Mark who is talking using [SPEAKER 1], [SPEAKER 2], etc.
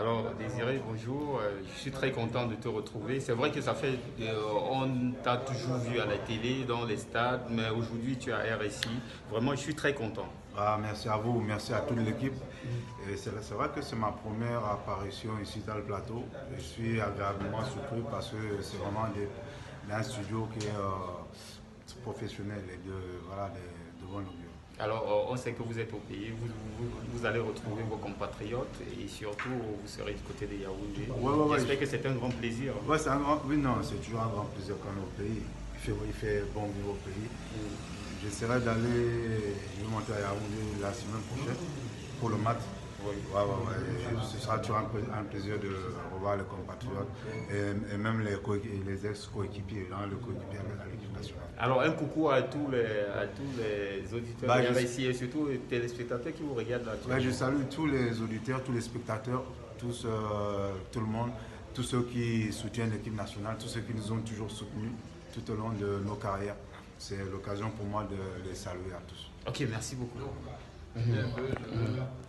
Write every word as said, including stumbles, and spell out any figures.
[SPEAKER 1] Alors, Désiré, bonjour. Euh, Je suis très content de te retrouver. C'est vrai que ça fait, euh, on t'a toujours vu à la télé, dans les stades, mais aujourd'hui tu es à R S I. Vraiment, je suis très content.
[SPEAKER 2] Ah, merci à vous, merci à toute l'équipe. Et C'est c'est vrai que c'est ma première apparition ici dans le plateau. Je suis agréablement surpris parce que c'est vraiment des- un studio qui est euh, professionnel et de, voilà, de, de bon augure.
[SPEAKER 1] Alors, euh, on sait que vous êtes au pays, vous, vous- vous allez retrouver vos compatriotes et surtout vous serez du côté de Yaoundé.
[SPEAKER 2] Ouais, ouais, ouais.
[SPEAKER 1] J'espère que c'est un grand plaisir.
[SPEAKER 2] Ouais, c'est un grand, oui, non, c'est toujours un grand plaisir quand on est au pays. Il fait, il fait bon vivre au pays. J'essaierai d'aller, je vais monter à Yaoundé la semaine prochaine pour le match.
[SPEAKER 1] Oui.
[SPEAKER 2] Ouais, ouais, ouais. Et ce sera toujours un, pla- un plaisir de revoir les compatriotes et, et même les, coé- les ex-coéquipiers, hein, le coéquipier à l'équipe nationale.
[SPEAKER 1] Alors, un coucou à tous les, à tous les auditeurs
[SPEAKER 2] Bah,
[SPEAKER 1] de
[SPEAKER 2] je-
[SPEAKER 1] R S I et surtout les téléspectateurs qui vous regardent là.
[SPEAKER 2] Ouais, je salue tous les auditeurs, tous les spectateurs, tous, euh, tout le monde, tous ceux qui soutiennent l'équipe nationale, tous ceux qui nous ont toujours soutenus tout au long de nos carrières. C'est l'occasion pour moi de les saluer à tous.
[SPEAKER 1] Ok, merci beaucoup.